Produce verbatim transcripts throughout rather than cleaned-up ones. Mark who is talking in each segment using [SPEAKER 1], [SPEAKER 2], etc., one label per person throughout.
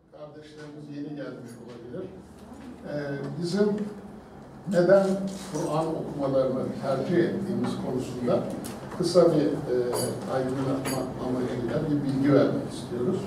[SPEAKER 1] Kardeşlerimiz yeni gelmiş olabilir. Ee, bizim neden Kur'an okumalarını tercih ettiğimiz konusunda kısa bir e, aydınlatma amacıyla bir bilgi vermek istiyoruz.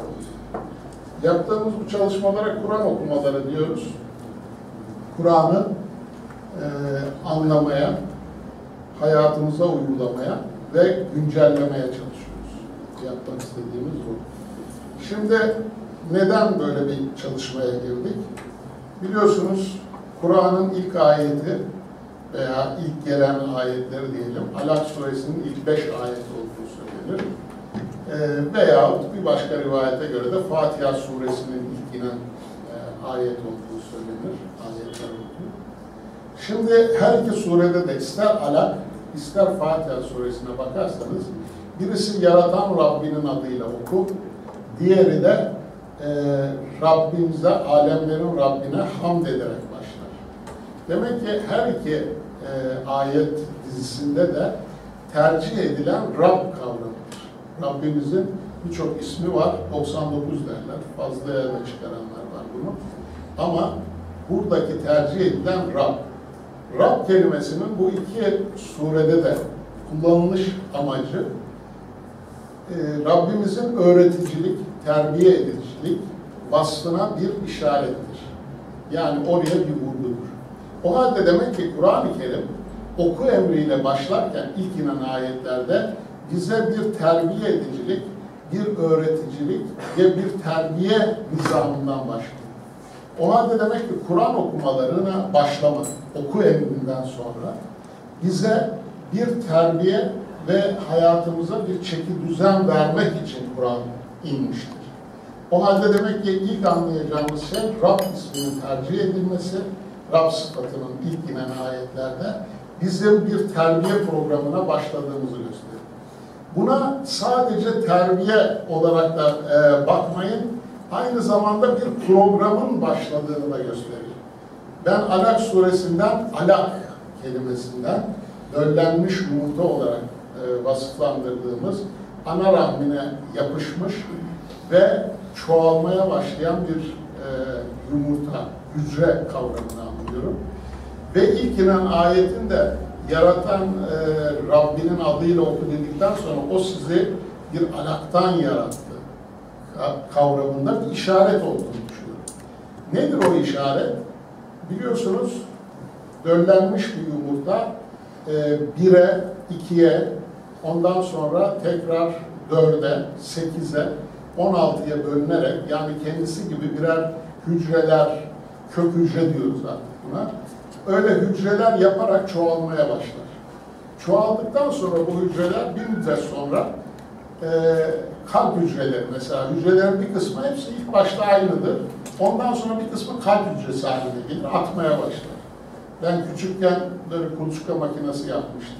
[SPEAKER 1] Yaptığımız bu çalışmalara Kur'an okumaları diyoruz. Kur'an'ı e, anlamaya, hayatımıza uygulamaya ve güncellemeye çalışıyoruz. Yapmak istediğimiz bu. Şimdi neden böyle bir çalışmaya girdik? Biliyorsunuz Kur'an'ın ilk ayeti veya ilk gelen ayetleri diyelim, Alak suresinin ilk beş ayeti olduğu söylenir. E, veya bir başka rivayete göre de Fatiha suresinin ilk inen e, ayet olduğu söylenir. Ayetler olduğu. Şimdi her iki surede de ister Alak, ister Fatiha suresine bakarsanız birisi yaratan Rabbinin adıyla oku, diğeri de e, Rabbimize, alemlerin Rabbine hamd ederek başlar. Demek ki her iki e, ayet dizisinde de tercih edilen Rab kavramıdır. Rabbimizin birçok ismi var, doksan dokuz derler, fazlaya da çıkaranlar var bunu. Ama buradaki tercih edilen Rab. Rab kelimesinin bu iki surede de kullanılış amacı e, Rabbimizin öğreticilik, terbiye edicilik vasfına bir işarettir. Yani oraya bir vurgudur. O halde demek ki Kur'an-ı Kerim oku emriyle başlarken ilk inen ayetlerde bize bir terbiye edicilik, bir öğreticilik ve bir terbiye nizamından başlıyor. O halde demek ki Kur'an okumalarına başlamak, oku emrinden sonra bize bir terbiye ve hayatımıza bir çeki düzen vermek için Kur'an inmiştir. O halde demek ki ilk anlayacağımız şey Rab isminin tercih edilmesi, Rab sıfatının ilk inen ayetlerde bizim bir terbiye programına başladığımızı gösteriyor. Buna sadece terbiye olarak da e, bakmayın, aynı zamanda bir programın başladığını da gösteriyor. Ben Alak suresinden, alak kelimesinden döllenmiş yumurta olarak e, vasıflandırdığımız ana rahmine yapışmış ve çoğalmaya başlayan bir e, yumurta, hücre kavramını anlıyorum. Ve ilk inen ayetin de yaratan e, Rabbinin adıyla oku dedikten sonra o sizi bir alaktan yarattı kavramında bir işaret olduğunu düşünüyorum. Nedir o işaret? Biliyorsunuz döllenmiş bir yumurta e, bire, ikiye, ondan sonra tekrar dörde, sekize, on altıya bölünerek, yani kendisi gibi birer hücreler, kök hücre diyoruz artık buna. Öyle hücreler yaparak çoğalmaya başlar. Çoğaldıktan sonra bu hücreler bir müddet sonra e, kalp hücreleri mesela, hücrelerin bir kısmı hepsi ilk başta aynıdır. Ondan sonra bir kısmı kalp hücresi haline gelir, atmaya başlar. Ben küçükken böyle kuluçka makinesi yapmıştım.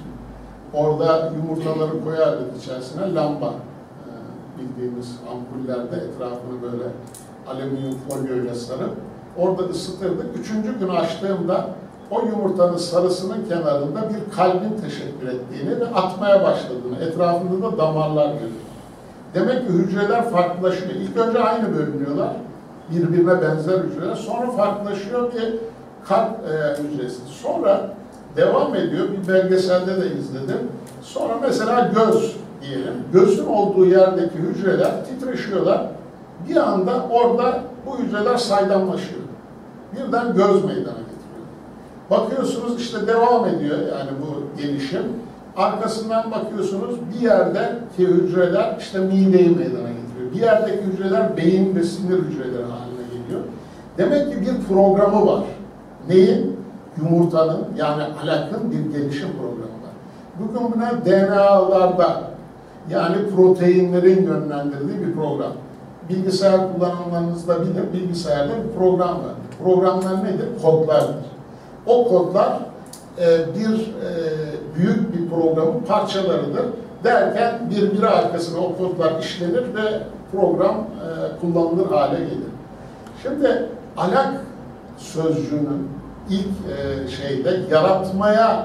[SPEAKER 1] Orada yumurtaları koyardık içerisine, lamba e, bildiğimiz ampullerde etrafını böyle alüminyum folyoyla sarıp orada ısıtırdık. Üçüncü gün açtığımda o yumurtanın sarısının kenarında bir kalbin teşekkür ettiğini ve atmaya başladığını, etrafında da damarlar görüyoruz. Demek ki hücreler farklılaşıyor. İlk önce aynı bölünüyorlar, birbirine benzer hücreler. Sonra farklılaşıyor bir kalp e, hücresi. Sonra devam ediyor, bir belgeselde de izledim. Sonra mesela göz diyelim. Gözün olduğu yerdeki hücreler titreşiyorlar. Bir anda orada bu hücreler saydamlaşıyor. Birden göz meydana getiriyor. Bakıyorsunuz işte devam ediyor yani bu gelişim. Arkasından bakıyorsunuz bir yerdeki hücreler işte mideyi meydana getiriyor. Bir yerdeki hücreler beyin ve sinir hücreleri haline geliyor. Demek ki bir programı var. Neyin? Yumurtanın, yani alakın bir gelişim programı var. Bugün buna D N A'larda, yani proteinlerin yönlendirdiği bir program. Bilgisayar kullananlarınızda bilir, bilgisayarda bir program var. Programlar nedir? Kodlardır. O kodlar e, bir e, büyük bir programın parçalarıdır. Derken birbiri arkasına o kodlar işlenir ve program e, kullanılır hale gelir. Şimdi alak sözcüğünün ilk e, şeyde yaratmaya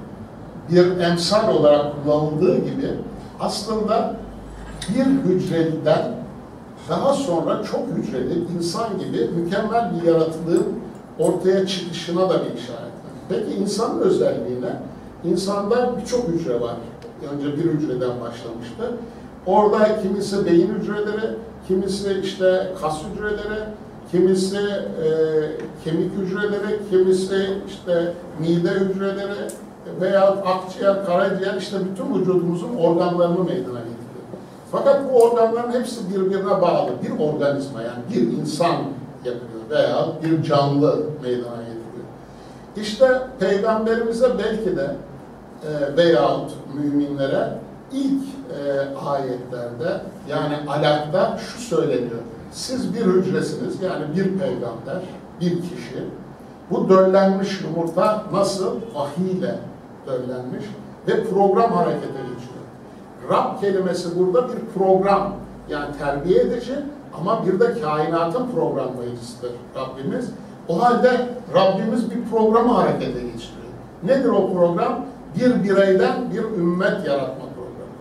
[SPEAKER 1] bir emsal olarak kullanıldığı gibi aslında bir hücreden daha sonra çok hücreli, insan gibi mükemmel bir yaratılığın ortaya çıkışına da bir işaret var. Peki insanın özelliğine, insanda birçok hücre var. Önce bir hücreden başlamıştı. Orada kimisi beyin hücreleri, kimisi işte kas hücreleri, kimisi e, kemik hücreleri, kimisi işte mide hücreleri veya akciğer, karaciğer, işte bütün vücudumuzun organlarını meydana getiriyor. Fakat bu organların hepsi birbirine bağlı. Bir organizma, yani bir insan yapıyor veya bir canlı meydana getiriyor. İşte Peygamberimize belki de e, veyahut müminlere ilk e, ayetlerde, yani Alak'ta şu söyleniyor. Siz bir hücresiniz, yani bir peygamber, bir kişi. Bu döllenmiş yumurta nasıl? Vahiy ile döllenmiş ve program harekete geçiyor. Rab kelimesi burada bir program, yani terbiye edici ama bir de kainatın programlayıcısıdır Rabbimiz. O halde Rabbimiz bir programı harekete geçiriyor. Nedir o program? Bir bireyden bir ümmet yaratma programı.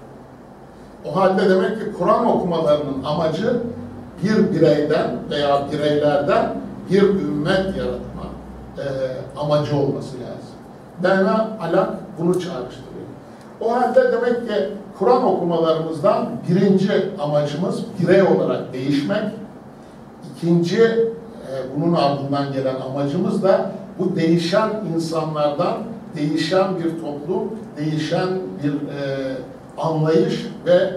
[SPEAKER 1] O halde demek ki Kur'an okumalarının amacı bir bireyden veya bireylerden bir ümmet yaratma e, amacı olması lazım. Bena Alak bunu çağrıştırıyor. O halde demek ki Kur'an okumalarımızdan birinci amacımız birey olarak değişmek. İkinci, e, bunun ardından gelen amacımız da bu değişen insanlardan değişen bir toplum, değişen bir e, anlayış ve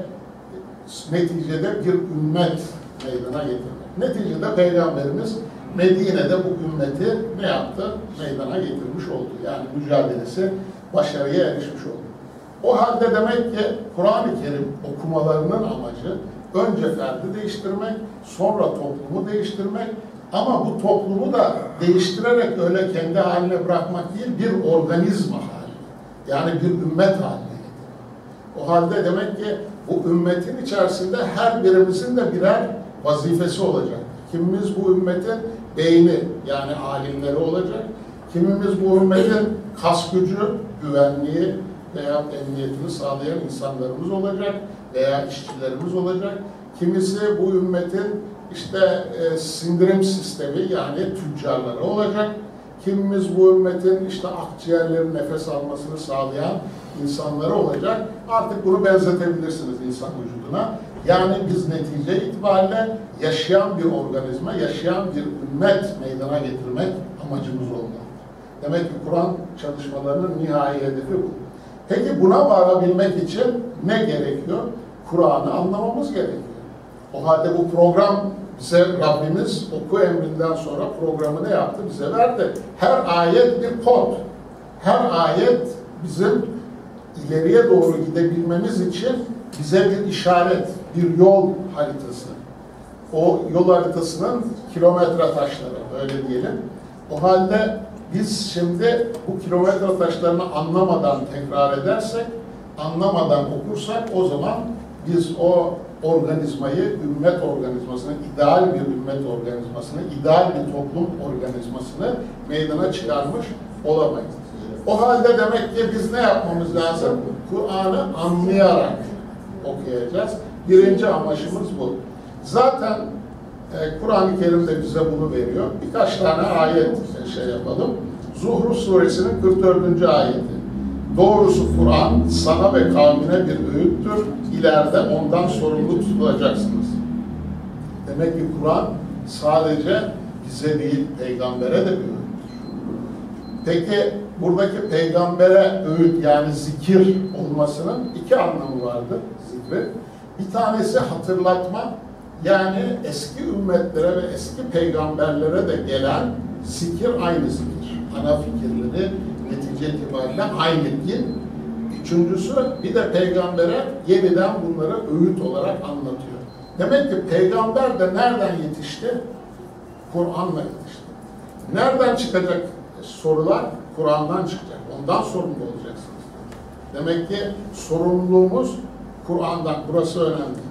[SPEAKER 1] neticede bir ümmet meydana getirmek. Neticede Peygamberimiz Medine'de bu ümmeti ne yaptı? Meydana getirmiş oldu. Yani mücadelesi başarıya erişmiş oldu. O halde demek ki Kur'an-ı Kerim okumalarının amacı önce ferdi değiştirmek, sonra toplumu değiştirmek, ama bu toplumu da değiştirerek öyle kendi haline bırakmak değil, bir organizma haline, yani bir ümmet haline getirmek. O halde demek ki bu ümmetin içerisinde her birimizin de birer vazifesi olacak. Kimimiz bu ümmetin beyni, yani alimleri olacak. Kimimiz bu ümmetin kas gücü, güvenliği veya emniyetini sağlayan insanlarımız olacak veya işçilerimiz olacak. Kimisi bu ümmetin işte e, sindirim sistemi, yani tüccarları olacak. Kimimiz bu ümmetin işte akciğerlerin nefes almasını sağlayan insanları olacak. Artık bunu benzetebilirsiniz insan vücuduna. Yani biz netice itibariyle yaşayan bir organizma, yaşayan bir ümmet meydana getirmek amacımız olmalı. Demek ki Kur'an çalışmalarının nihai hedefi bu. Peki buna varabilmek için ne gerekiyor? Kur'an'ı anlamamız gerekiyor. O halde bu program bize Rabbimiz oku emrinden sonra programı ne yaptı? Bize verdi. Her ayet bir kod. Her ayet bizim ileriye doğru gidebilmemiz için bize bir işaret, bir yol haritası. O yol haritasının kilometre taşları, öyle diyelim. O halde biz şimdi bu kilometre taşlarını anlamadan tekrar edersek, anlamadan okursak, o zaman biz o organizmayı, ümmet organizmasını, ideal bir ümmet organizmasını, ideal bir toplum organizmasını meydana çıkarmış olamayız. O halde demek ki biz ne yapmamız lazım? Kur'an'ı anlayarak okuyacağız. Birinci amacımız bu. Zaten e, Kur'an-ı Kerim de bize bunu veriyor. Birkaç tane ayet şey yapalım. Zuhruf suresinin kırk dördüncü ayeti. Doğrusu Kur'an sana ve kavmine bir öğüttür. İleride ondan sorumlu tutulacaksınız. Demek ki Kur'an sadece bize değil, peygambere de bir öğüttür. Peki buradaki peygambere öğüt, yani zikir olmasının iki anlamı vardır zikri. Bir tanesi hatırlatma, yani eski ümmetlere ve eski peygamberlere de gelen zikir aynı zikir. Ana fikirleri netice itibariyle aynı din. Üçüncüsü bir de peygambere yeniden bunları öğüt olarak anlatıyor. Demek ki peygamber de nereden yetişti? Kur'an'la yetişti. Nereden çıkacak sorular? Kur'an'dan çıkacak. Ondan sorumlu olacaksınız. Demek ki sorumluluğumuz Kur'an'dan. Burası önemli.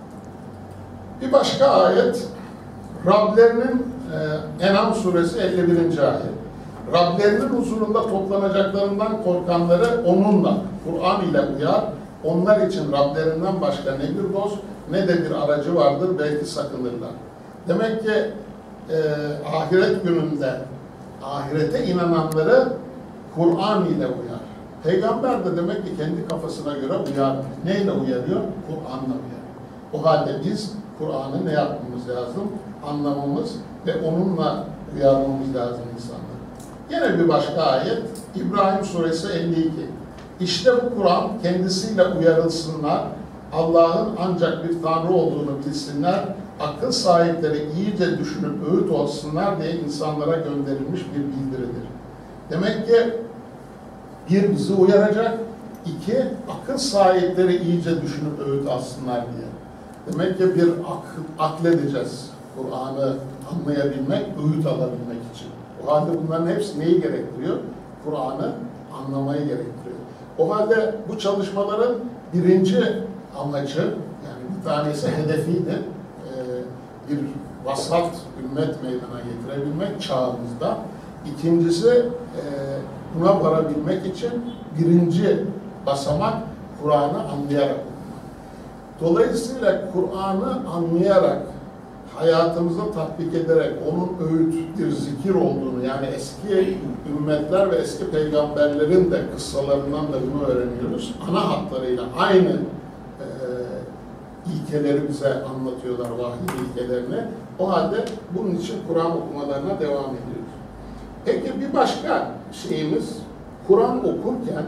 [SPEAKER 1] Bir başka ayet, Rablerinin e, En'am suresi elli birinci ayet. Rablerinin huzurunda toplanacaklarından korkanları onunla, Kur'an ile uyar. Onlar için Rablerinden başka ne bir dost ne de bir aracı vardır, belki sakınırlar. Demek ki e, ahiret gününde ahirete inananları Kur'an ile uyar. Peygamber de demek ki kendi kafasına göre uyar. Neyle uyarıyor? Kur'an'la uyarıyor. O halde biz Kur'an'ı ne yapmamız lazım? Anlamamız ve onunla uyarmamız lazım insanları. Yine bir başka ayet, İbrahim Suresi elli iki. İşte bu Kur'an kendisiyle uyarılsınlar, Allah'ın ancak bir Tanrı olduğunu bilsinler, akıl sahipleri iyice düşünüp öğüt olsunlar diye insanlara gönderilmiş bir bildiridir. Demek ki bir, bizi uyaracak, iki, akıl sahipleri iyice düşünüp öğüt alsınlar diye. Demek ki bir ak akledeceğiz Kur'an'ı anlayabilmek, öğüt alabilmek için. O halde bunların hepsi neyi gerektiriyor? Kur'an'ı anlamayı gerektiriyor. O halde bu çalışmaların birinci amacı, yani bir tanesi hedefiydi, ee, bir vasat ümmet meydana getirebilmek çağımızda. İkincisi, e, buna varabilmek için birinci basamak Kur'an'ı anlayarak okumak. Dolayısıyla Kur'an'ı anlayarak, hayatımıza tatbik ederek, onun öğüt, bir zikir olduğunu, yani eski ümmetler ve eski peygamberlerin de kıssalarından da bunu öğreniyoruz. Ana hatlarıyla aynı e, ilkeleri bize anlatıyorlar, vahiy ilkelerini. O halde bunun için Kur'an okumalarına devam ediyoruz. Peki bir başka şeyimiz, Kur'an okurken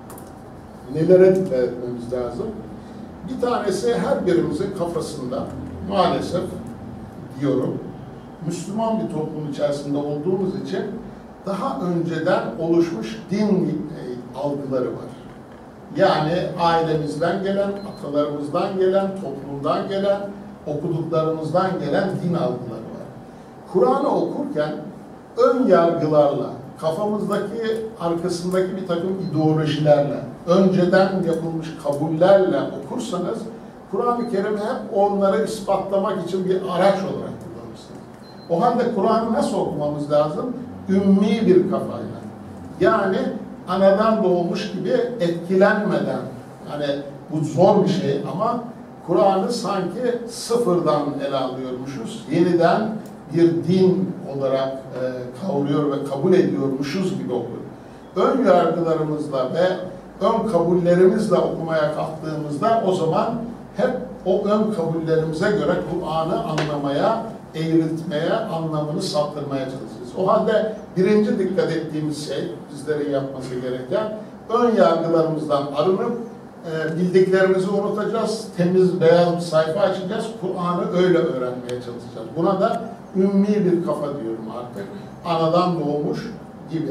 [SPEAKER 1] nelere dikkat etmemiz lazım? Bir tanesi her birimizin kafasında maalesef diyorum, Müslüman bir toplum içerisinde olduğumuz için daha önceden oluşmuş din algıları var. Yani ailemizden gelen, atalarımızdan gelen, toplumdan gelen, okuduklarımızdan gelen din algıları var. Kur'an'ı okurken ön yargılarla, kafamızdaki, arkasındaki bir takım ideolojilerle, önceden yapılmış kabullerle okursanız, Kur'an-ı Kerim hep onları ispatlamak için bir araç olarak kullanırsınız. O halde Kur'an'ı nasıl okumamız lazım? Ümmi bir kafayla. Yani anadan doğmuş gibi etkilenmeden, yani bu zor bir şey ama Kur'an'ı sanki sıfırdan ele alıyormuşuz, yeniden bir din olarak e, kavruyor ve kabul ediyormuşuz gibi okuyoruz. Ön yargılarımızla ve ön kabullerimizle okumaya kalktığımızda o zaman hep o ön kabullerimize göre Kur'an'ı anlamaya, eğriltmeye, anlamını saptırmaya çalışacağız. O halde birinci dikkat ettiğimiz şey, bizlerin yapması gereken, ön yargılarımızdan arınıp e, bildiklerimizi unutacağız, temiz, beyaz bir sayfa açacağız, Kur'an'ı öyle öğrenmeye çalışacağız. Buna da ümmi bir kafa diyorum artık, anadan doğmuş gibi.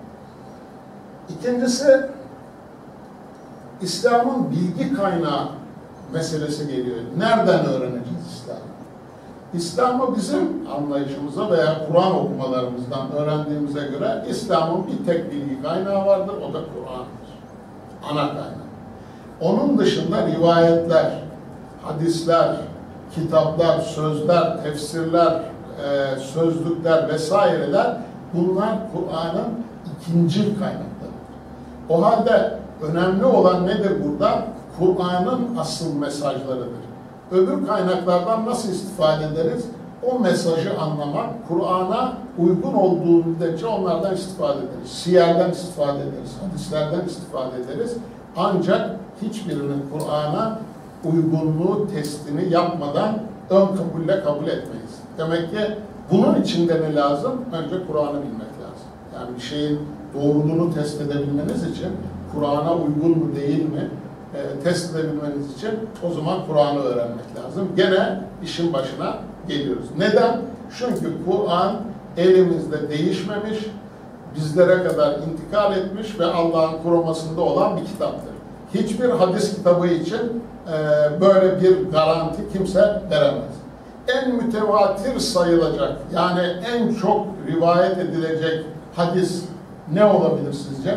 [SPEAKER 1] İkincisi, İslam'ın bilgi kaynağı meselesi geliyor. Nereden öğreneceğiz İslam'ı? İslam'ı bizim anlayışımıza veya Kur'an okumalarımızdan öğrendiğimize göre İslam'ın bir tek bilgi kaynağı vardır, o da Kur'an'dır. Ana kaynağı. Onun dışında rivayetler, hadisler, kitaplar, sözler, tefsirler, e, sözlükler vesaireler, bunlar Kur'an'ın ikinci kaynakları. O halde önemli olan nedir burada? Kur'an'ın asıl mesajlarıdır. Öbür kaynaklardan nasıl istifade ederiz? O mesajı anlamak, Kur'an'a uygun olduğu müddetçe onlardan istifade ederiz. Siyerden istifade ederiz, hadislerden istifade ederiz. Ancak hiçbirinin Kur'an'a uygunluğu testini yapmadan ön kabulle kabul etmeyiz. Demek ki bunun için de ne lazım? Önce Kur'an'ı bilmek lazım. Yani bir şeyin doğruluğunu test edebilmeniz için Kur'an'a uygun mu değil mi e, test edebilmeniz için o zaman Kur'an'ı öğrenmek lazım. Gene işin başına geliyoruz. Neden? Çünkü Kur'an elimizde değişmemiş, bizlere kadar intikal etmiş ve Allah'ın korumasında olan bir kitaptır. Hiçbir hadis kitabı için e, böyle bir garanti kimse veremez. En mütevatir sayılacak, yani en çok rivayet edilecek hadis ne olabilir sizce?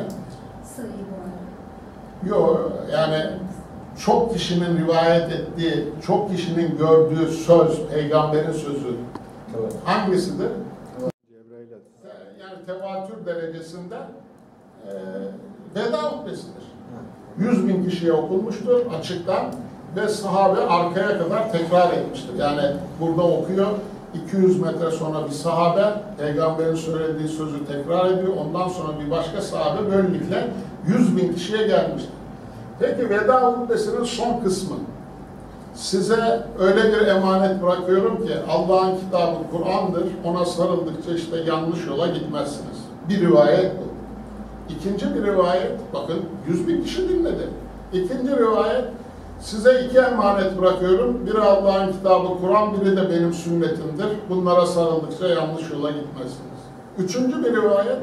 [SPEAKER 1] Yok, yani çok kişinin rivayet ettiği, çok kişinin gördüğü söz, peygamberin sözü. Evet. Hangisidir? Evet. Yani tevatür derecesinde e, veda hutbesidir. yüz bin kişiye okunmuştur açıktan ve sahabe arkaya kadar tekrar etmiştir. Yani burada okuyor, iki yüz metre sonra bir sahabe peygamberin söylediği sözü tekrar ediyor. Ondan sonra bir başka sahabe böylelikle yüz bin kişiye gelmiştir. Peki veda hutbesinin son kısmı. Size öyle bir emanet bırakıyorum ki Allah'ın kitabı Kur'an'dır. Ona sarıldıkça işte yanlış yola gitmezsiniz. Bir rivayet bu. İkinci bir rivayet, bakın yüz bin kişi dinledi. İkinci rivayet, size iki emanet bırakıyorum. Biri Allah'ın kitabı Kur'an, biri de benim sünnetimdir. Bunlara sarıldıkça yanlış yola gitmezsiniz. Üçüncü bir rivayet,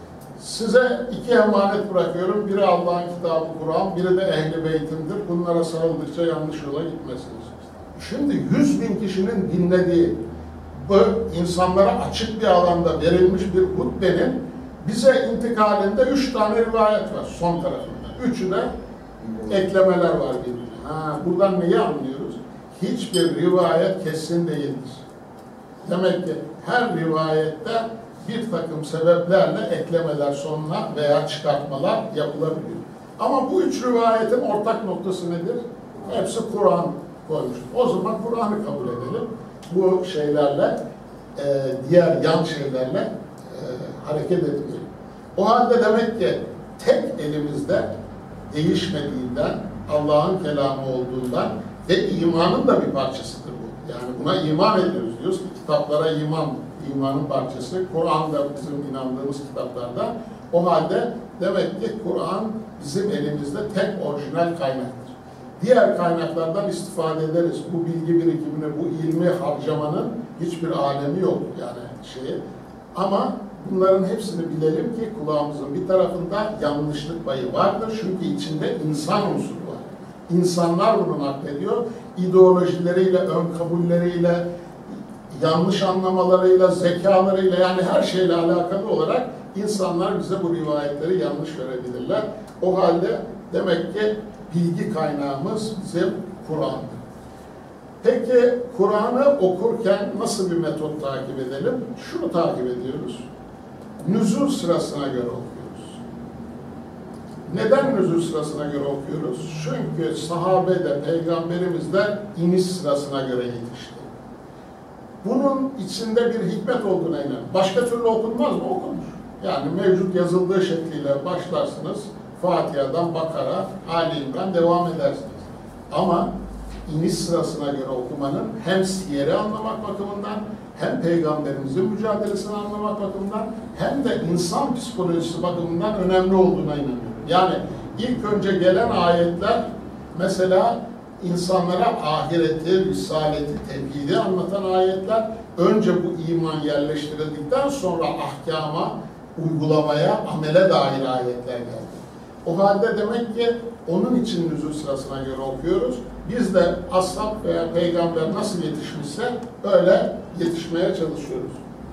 [SPEAKER 1] size iki emanet bırakıyorum. Biri Allah'ın kitabı Kur'an, biri de Ehl-i Beytim'dir. Bunlara sarıldıkça yanlış yola gitmezsiniz. Şimdi yüz bin kişinin dinlediği, bu insanlara açık bir alanda verilmiş bir hutbenin bize intikalinde üç tane rivayet var son tarafında. Üçü de eklemeler var birbirine. Ha, buradan neyi anlıyoruz? Hiçbir rivayet kesin değildir. Demek ki her rivayette bir takım sebeplerle eklemeler sonuna veya çıkartmalar yapılabiliyor. Ama bu üç rivayetin ortak noktası nedir? Hepsi Kur'an koymuş. O zaman Kur'an'ı kabul edelim. Bu şeylerle, e, diğer yan şeylerle e, hareket etmeyelim. O halde demek ki tek elimizde değişmediğinden, Allah'ın kelamı olduğundan ve imanın da bir parçasıdır bu. Yani buna iman ediyoruz. Diyoruz ki kitaplara iman, imanın parçası. Kur'an da bizim inandığımız kitaplarda. O halde demek ki Kur'an bizim elimizde tek orijinal kaynaktır. Diğer kaynaklardan istifade ederiz. Bu bilgi birikimini, bu ilmi harcamanın hiçbir alemi yok yani şeyi. Ama bunların hepsini bilelim ki kulağımızın bir tarafında yanlışlık payı vardır. Çünkü içinde insan unsuru var. İnsanlar bunu naklediyor. İdeolojileriyle, ön kabulleriyle, yanlış anlamalarıyla, zekalarıyla yani her şeyle alakalı olarak insanlar bize bu rivayetleri yanlış verebilirler. O halde demek ki bilgi kaynağımız bizim Kur'an'dır. Peki Kur'an'ı okurken nasıl bir metot takip edelim? Şunu takip ediyoruz. Nüzul sırasına göre okuyoruz. Neden nüzul sırasına göre okuyoruz? Çünkü sahabe de, peygamberimiz de iniş sırasına göre yetişti. Bunun içinde bir hikmet olduğuna inanın. Başka türlü okunmaz mı? Okunur. Yani mevcut yazıldığı şekliyle başlarsınız. Fatiha'dan Bakara, Ali İmran devam edersiniz. Ama iniş sırasına göre okumanın hem siyeri anlamak bakımından, hem peygamberimizin mücadelesini anlamak bakımından, hem de insan psikolojisi bakımından önemli olduğuna inanıyorum. Yani ilk önce gelen ayetler mesela insanlara ahireti, risaleti, tevhidi anlatan ayetler, önce bu iman yerleştirildikten sonra ahkama, uygulamaya, amele dair ayetler geldi. O halde demek ki onun için nüzul sırasına göre okuyoruz. Biz de ashab veya peygamber nasıl yetişmişse öyle yetişmeye çalışıyoruz.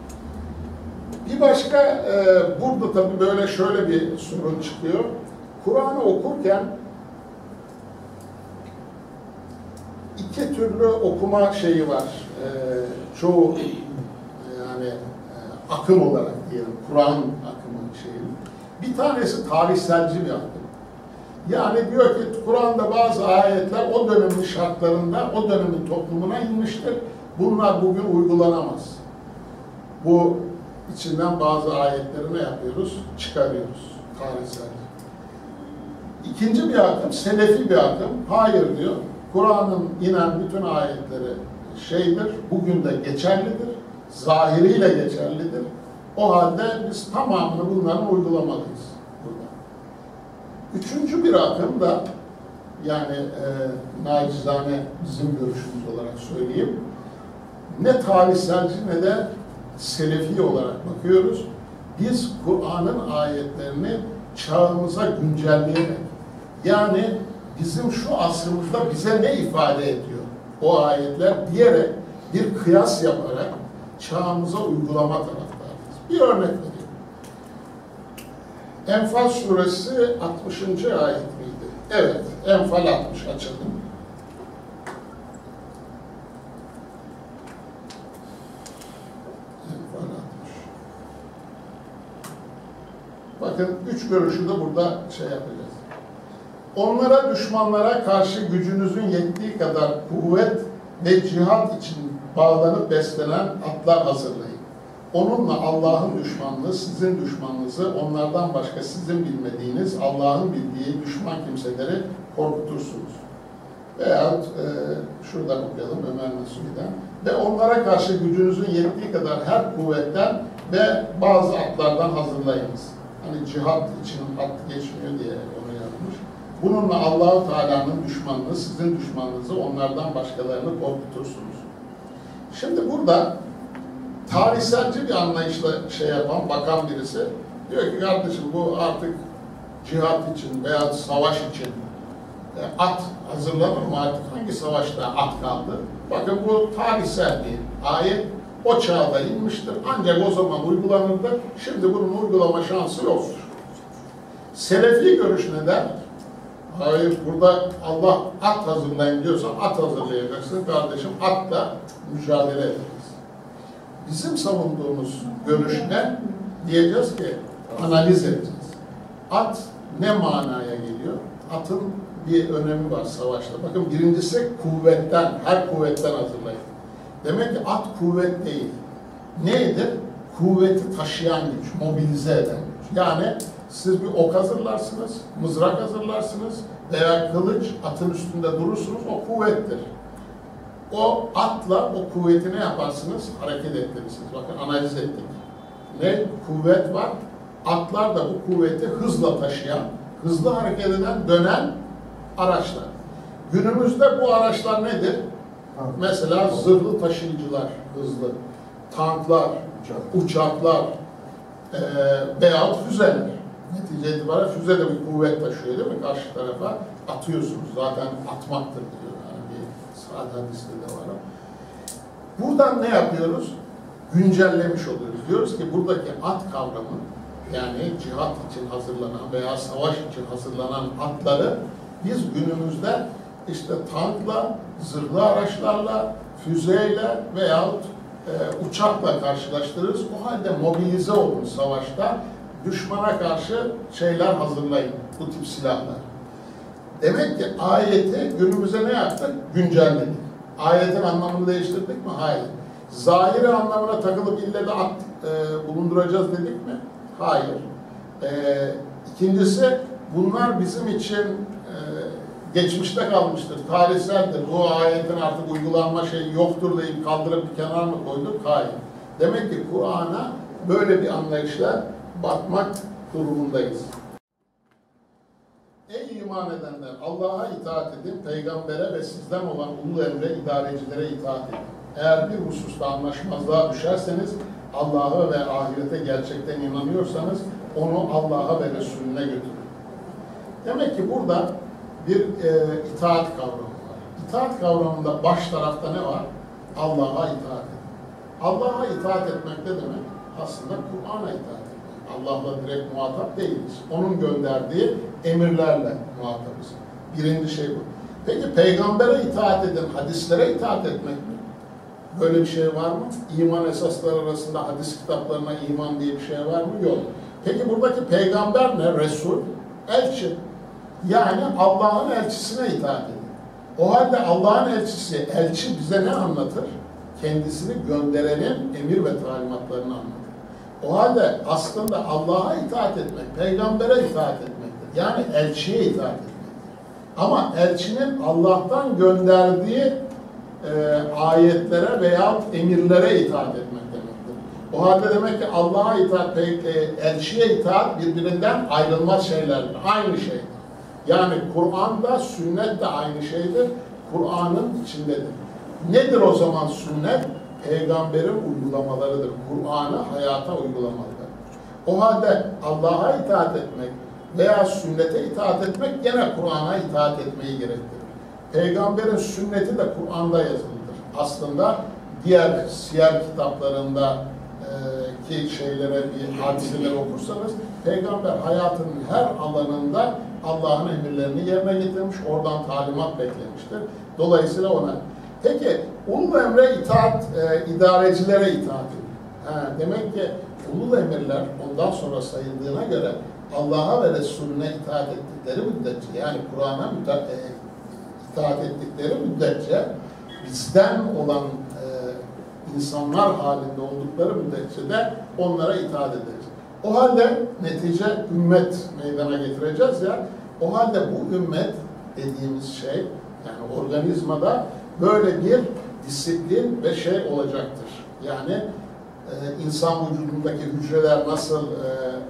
[SPEAKER 1] Bir başka, e, burada tabii böyle şöyle bir sorun çıkıyor. Kur'an'ı okurken iki türlü okuma şeyi var. E, çoğu yani e, akım olarak diyelim, Kur'an akımı şeyi. Bir tanesi tarihselci bir akım. Yani diyor ki Kur'an'da bazı ayetler o dönemin şartlarında, o dönemin toplumuna inmiştir. Bunlar bugün uygulanamaz. Bu içinden bazı ayetleri ne yapıyoruz? Çıkarıyoruz. Tarihsel. İkinci bir akım, selefi bir akım. Hayır diyor. Kur'an'ın inen bütün ayetleri şeydir, bugün de geçerlidir. Zahiriyle geçerlidir. O halde biz tamamını bunların uygulamalıyız. Burada. Üçüncü bir akım da yani e, nacizane bizim görüşümüz olarak söyleyeyim. Ne tarihselci ne de selefi olarak bakıyoruz. Biz Kur'an'ın ayetlerini çağımıza güncelleyerek, yani bizim şu asrımızda bize ne ifade ediyor o ayetler diyerek bir kıyas yaparak çağımıza uygulama taraftarıyız. Bir örnek vereyim. Enfal suresi altmışıncı ayet miydi? Evet, Enfal altmış açalım. Enfal altmış. Bakın üç görüşü de burada şey yapacağız. Onlara, düşmanlara karşı gücünüzün yettiği kadar kuvvet ve cihat için bağlanıp beslenen atlar hazırlayın. Onunla Allah'ın düşmanlığı, sizin düşmanınızı, onlardan başka sizin bilmediğiniz, Allah'ın bildiği düşman kimseleri korkutursunuz. Veyahut e, şuradan okuyalım Ömer Nasuhi'den. Ve onlara karşı gücünüzün yettiği kadar her kuvvetten ve bazı atlardan hazırlayınız. Hani cihat için at geçmiyor diye onu yazmış. Bununla Allah-u Teala'nın düşmanlığı, sizin düşmanınızı, onlardan başkalarını korkutursunuz. Şimdi burada tarihselci bir anlayışla şey yapan, bakan birisi diyor ki kardeşim bu artık cihat için veya savaş için e, at hazırlanır mı artık? Hangi savaşta at kaldı? Bakın bu tarihsel bir ayet. O çağda inmiştir. Ancak o zaman uygulanırdı. Şimdi bunun uygulama şansı yoktur. Selefi görüş ne der? Hayır, burada Allah at hazırlayın diyorsa at hazırlayacaksın kardeşim. Atla mücadele ederiz. Bizim savunduğumuz görüş ne? Diyeceğiz ki analiz edeceğiz. At ne manaya geliyor? Atın bir önemi var savaşta. Bakın birincisi kuvvetten, her kuvvetten hazırlayın. Demek ki at kuvvet değil. Neydir? Kuvveti taşıyan güç, mobilize eden güç. Yani siz bir ok hazırlarsınız, mızrak hazırlarsınız veya kılıç atın üstünde durursunuz, o kuvvettir. O atla o kuvveti ne yaparsınız? Hareket ettirirsiniz. Bakın analiz ettik. Ne? Kuvvet var. Atlar da bu kuvveti hızla taşıyan, hızlı hareket eden, dönen araçlar. Günümüzde bu araçlar nedir? Mesela zırhlı taşıyıcılar, hızlı, tanklar, Uçak. uçaklar e, veyahut füzeler. Netice itibariyle füze de bir kuvvet taşıyor değil mi? Karşı tarafa atıyorsunuz. Zaten atmaktır diyor. Yani bir sahih hadiste de var. Buradan ne yapıyoruz? Güncellemiş oluyoruz. Diyoruz ki buradaki at kavramı, yani cihat için hazırlanan veya savaş için hazırlanan atları biz günümüzde işte tankla, zırhlı araçlarla, füzeyle veyahut e, uçakla karşılaştırırız. O halde mobilize olun savaşta, düşmana karşı şeyler hazırlayın, bu tip silahlar. Demek ki ayeti günümüze ne yaptık? Güncelledik. Ayetin anlamını değiştirdik mi? Hayır. Zahiri anlamına takılıp ille de at e, bulunduracağız dedik mi? Hayır. E, ikincisi, bunlar bizim için e, geçmişte kalmıştır, tarihseldir. Bu ayetin artık uygulanma şeyi yoktur deyip kaldırıp bir kenar mı koyduk? Hayır. Demek ki Kur'an'a böyle bir anlayışla bakmak durumundayız. Ey iman edenler! Allah'a itaat edin, peygambere ve sizden olan ulu emre, idarecilere itaat edin. Eğer bir hususta anlaşmazlığa düşerseniz, Allah'a ve ahirete gerçekten inanıyorsanız, onu Allah'a ve Resulüne götürün. Demek ki burada bir e, itaat kavramı var. İtaat kavramında baş tarafta ne var? Allah'a itaat edin. Allah'a itaat etmek ne demek? Aslında Kur'an'a itaat etmek. Allah'la direkt muhatap değiliz. Onun gönderdiği emirlerle muhatabız. Birinci şey bu. Peki peygambere itaat edin, hadislere itaat etmek mi? Böyle bir şey var mı? İman esasları arasında hadis kitaplarına iman diye bir şey var mı? Yok. Peki buradaki peygamber ne? Resul, elçi. Yani Allah'ın elçisine itaat edin. O halde Allah'ın elçisi, elçi bize ne anlatır? Kendisini gönderenin emir ve talimatlarını anlatır. O halde aslında Allah'a itaat etmek, peygambere itaat etmektir. Yani elçiye itaat etmektir. Ama elçinin Allah'tan gönderdiği e, ayetlere veya emirlere itaat etmek demektir. O halde demek ki Allah'a itaat, e, elçiye itaat birbirinden ayrılmaz şeylerdir. Aynı şeydir. Yani Kur'an'da, sünnet de aynı şeydir. Kur'an'ın içindedir. Nedir o zaman sünnet? Peygamberin uygulamalarıdır. Kur'an'ı hayata uygulamalıdır. O halde Allah'a itaat etmek veya sünnete itaat etmek gene Kur'an'a itaat etmeyi gerektirir. Peygamberin sünneti de Kur'an'da yazılıdır. Aslında diğer siyer kitaplarında ki şeylere, bir hadiseleri okursanız, Peygamber hayatının her alanında Allah'ın emirlerini yerine getirmiş, oradan talimat beklemiştir. Dolayısıyla ona. Peki, ulul emre itaat, e, idarecilere itaat edin. Ha, demek ki ulul emirler ondan sonra sayıldığına göre Allah'a ve Resulüne itaat ettikleri müddetçe, yani Kur'an'a e, itaat ettikleri müddetçe, bizden olan e, insanlar halinde oldukları müddetçe de onlara itaat ederiz. O halde netice ümmet meydana getireceğiz ya, o halde bu ümmet dediğimiz şey, yani organizmada böyle bir disiplin ve şey olacaktır. Yani e, insan vücudundaki hücreler nasıl e,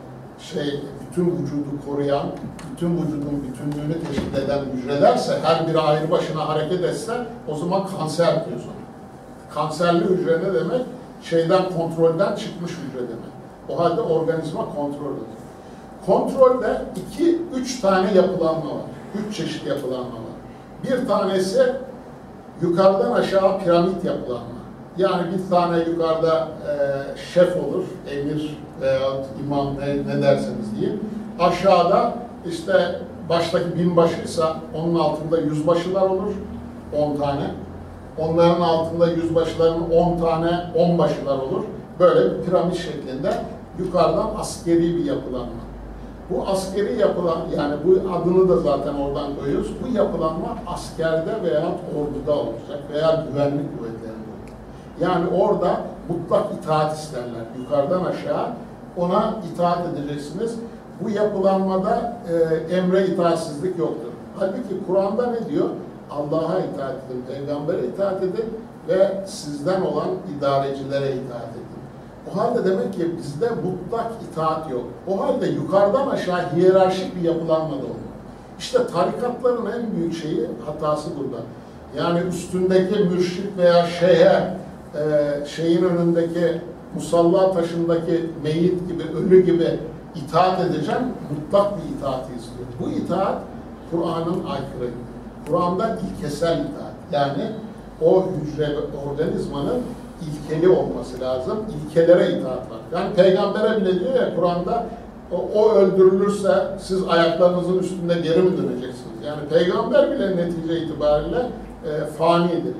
[SPEAKER 1] şey, bütün vücudu koruyan, bütün vücudun bütünlüğünü teşkil eden hücrelerse, her biri ayrı başına hareket etse, o zaman kanser diyoruz ona. Kanserli hücre ne demek? Şeyden, kontrolden çıkmış hücre demek. O halde organizma kontrol ediyor. Kontrolde iki, üç tane yapılanma var. Üç çeşit yapılanma var. Bir tanesi yukarıdan aşağı piramit yapılanma. Yani bir tane yukarıda e, şef olur, emir veya imam ne, ne derseniz diyeyim. Aşağıda işte baştaki binbaşıysa onun altında yüzbaşılar olur, on tane. Onların altında yüzbaşıların on tane onbaşılar olur. Böyle bir piramit şeklinde yukarıdan askeri bir yapılanma. Bu askeri yapılan, yani bu adını da zaten oradan koyuyoruz. Bu yapılanma askerde veya orduda olacak veya güvenlik kuvvetlerinde olacak. Yani orada mutlak itaat isterler. Yukarıdan aşağı ona itaat edeceksiniz. Bu yapılanmada e, emre itaatsizlik yoktur. Halbuki Kur'an'da ne diyor? Allah'a itaat edin, peygambere itaat edin ve sizden olan idarecilere itaat edin. O halde demek ki bizde mutlak itaat yok. O halde yukarıdan aşağı hiyerarşik bir yapılanma da olmalı. İşte tarikatların en büyük şeyi, hatası burada. Yani üstündeki mürşit veya şeyhe, e, şeyin önündeki musalla taşındaki meyit gibi, ölü gibi itaat edeceğim, mutlak bir itaati istiyor. Bu itaat Kur'an'ın aykırı. Kur'an'da ilkesel itaat. Yani o hücre ve organizmanın ilkeli olması lazım. İlkelere itaat var. Yani peygambere bile diyor ya Kur'an'da, o, o öldürülürse siz ayaklarınızın üstünde geri mi döneceksiniz? Yani peygamber bile netice itibariyle e, fanidir.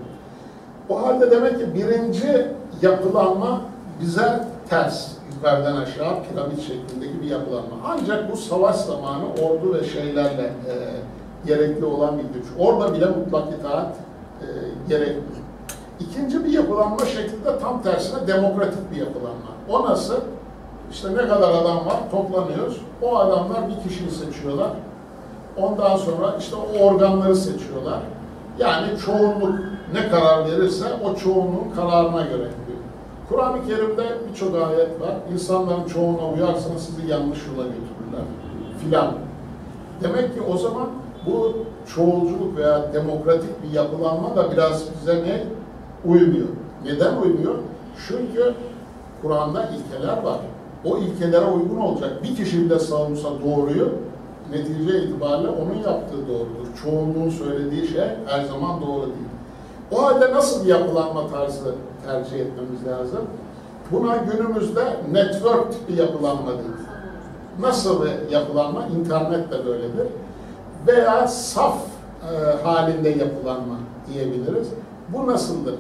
[SPEAKER 1] O halde demek ki birinci yapılanma bize ters. Yukarıdan aşağı piramit şeklindeki bir yapılanma. Ancak bu savaş zamanı ordu ve şeylerle e, gerekli olan bir güç. Orada bile mutlak itaat e, gerekli. İkinci bir yapılanma şeklinde tam tersine demokratik bir yapılanma. O nasıl? İşte ne kadar adam var toplanıyoruz. O adamlar bir kişiyi seçiyorlar. Ondan sonra işte o organları seçiyorlar. Yani çoğunluk ne karar verirse o çoğunluğun kararına göre yapıyor. Kur'an-ı Kerim'de birçok ayet var. İnsanların çoğuna uyarsanız sizi yanlış yola götürürler filan. Demek ki o zaman bu çoğulculuk veya demokratik bir yapılanma da biraz bize ne? Uymuyor. Neden uymuyor? Çünkü Kur'an'da ilkeler var. O ilkelere uygun olacak. Bir kişi bile savunsa doğruyu, netice itibariyle onun yaptığı doğrudur. Çoğunluğun söylediği şey her zaman doğru değil. O halde nasıl bir yapılanma tarzı tercih etmemiz lazım? Buna günümüzde network tipi yapılanma denir. Nasıl bir yapılanma? İnternet de böyledir. Veya saf e, halinde yapılanma diyebiliriz. Bu nasıldır?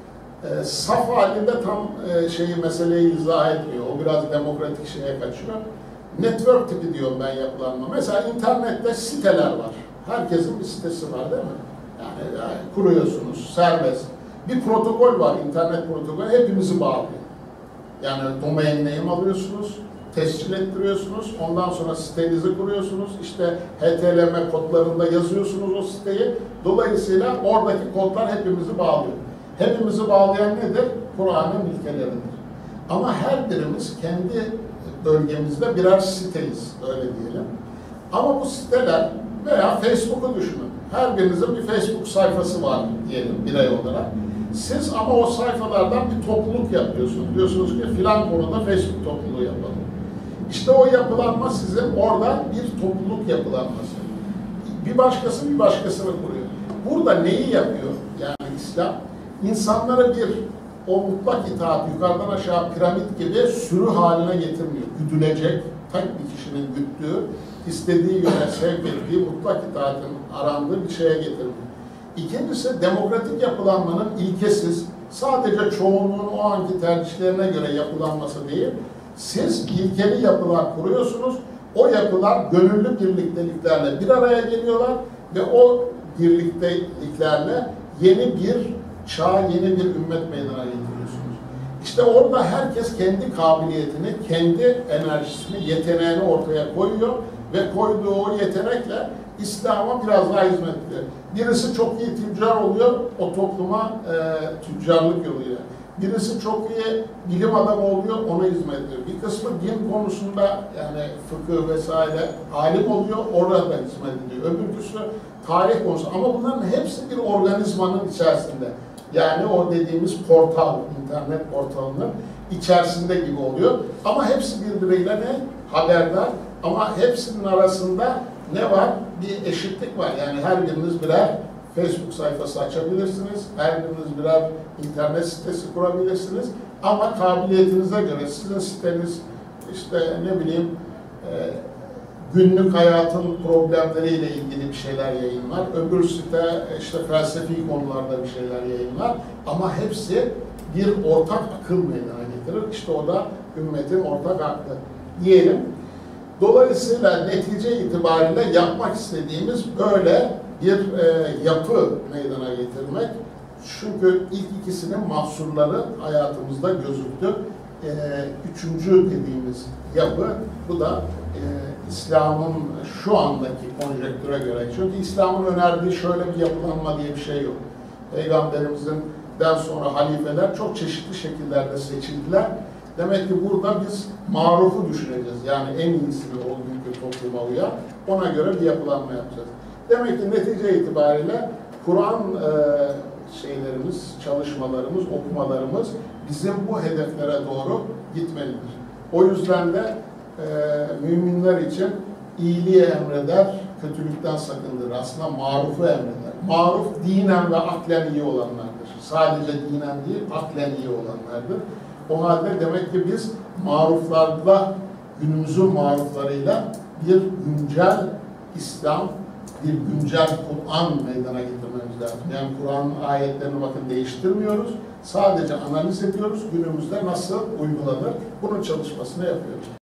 [SPEAKER 1] E, saf halinde tam e, şeyi, meseleyi izah etmiyor. O biraz demokratik şeye kaçıyor. Network tipi diyorum ben yapılanma. Mesela internette siteler var. Herkesin bir sitesi var değil mi? Yani, yani kuruyorsunuz, serbest. Bir protokol var, internet protokolü, hepimizi bağlıyor. Yani domain name alıyorsunuz, tescil ettiriyorsunuz, ondan sonra sitenizi kuruyorsunuz, işte H T M L kodlarında yazıyorsunuz o siteyi. Dolayısıyla oradaki kodlar hepimizi bağlıyor. Hepimizi bağlayan nedir? Kur'an'ın ilkeleridir. Ama her birimiz kendi bölgemizde birer siteyiz, öyle diyelim. Ama bu siteler veya Facebook'u düşünün. Her birinizin bir Facebook sayfası var diyelim birey olarak. Siz ama o sayfalardan bir topluluk yapıyorsunuz. Diyorsunuz ki filan konuda Facebook topluluğu yapalım. İşte o yapılanma sizin orada bir topluluk yapılanması. Bir başkası bir başkasını kuruyor. Burada neyi yapıyor? Yani İslam, insanları bir o mutlak itaat yukarıdan aşağı piramit gibi sürü haline getirmiyor. Güdülecek, tek bir kişinin güttüğü, istediği yöne sevk ettiği mutlak itaatin arandığı bir şeye getirmiyor. İkincisi, demokratik yapılanmanın ilkesiz, sadece çoğunluğun o anki tercihlerine göre yapılanması değil, siz ilkeli yapılar kuruyorsunuz, O yapılar gönüllü birlikteliklerle bir araya geliyorlar ve o birlikteliklerle yeni bir çağ, yeni bir ümmet meydana getiriyorsunuz. İşte orada herkes kendi kabiliyetini, kendi enerjisini, yeteneğini ortaya koyuyor ve koyduğu o yetenekle İslam'a biraz daha hizmet ediyor. Birisi çok iyi tüccar oluyor, o topluma e, tüccarlık yoluyla. Birisi çok iyi bilim adamı oluyor, ona hizmet ediyor. Bir kısmı din konusunda yani fıkıh vesaire alim oluyor, orada hizmet ediyor. Öbürküsü tarih konusu. Ama bunların hepsi bir organizmanın içerisinde. Yani o dediğimiz portal, internet portalının içerisinde gibi oluyor. Ama hepsi birbiriyle ne? Haberdar. Ama hepsinin arasında ne var? Bir eşitlik var. Yani her biriniz birer Facebook sayfası açabilirsiniz. Her biriniz birer internet sitesi kurabilirsiniz. Ama kabiliyetinize göre sizin siteniz işte ne bileyim e, günlük hayatın problemleriyle ilgili bir şeyler yayınlar. Öbür site işte felsefi konularda bir şeyler yayınlar. Ama hepsi bir ortak akıl meydana getirir. İşte o da ümmetin ortak aklı diyelim. Dolayısıyla netice itibariyle yapmak istediğimiz böyle bir e, yapı meydana getirmek. Çünkü ilk ikisinin mahsurları hayatımızda gözüktü. E, üçüncü dediğimiz yapı, bu da e, İslam'ın şu andaki konjektüre göre. Çünkü İslam'ın önerdiği şöyle bir yapılanma diye bir şey yok. Peygamberimizin den sonra halifeler çok çeşitli şekillerde seçildiler. Demek ki burada biz marufu düşüneceğiz. Yani en iyisini o günkü topluma uyan, ona göre bir yapılanma yapacağız. Demek ki netice itibariyle Kur'an e, şeylerimiz, çalışmalarımız, okumalarımız bizim bu hedeflere doğru gitmelidir. O yüzden de e, müminler için iyiliği emreder, kötülükten sakındırır. Aslında marufu emreder. Maruf dinen ve aklen iyi olanlardır. Sadece dinen değil, aklen iyi olanlardır. O halde demek ki biz maruflarla, günümüzün maruflarıyla bir güncel İslam, bir güncel Kur'an meydana getirmemiz lazım. Yani Kur'an'ın ayetlerini bakın değiştirmiyoruz. Sadece analiz ediyoruz. Günümüzde nasıl uygulanır? Bunun çalışmasını yapıyoruz.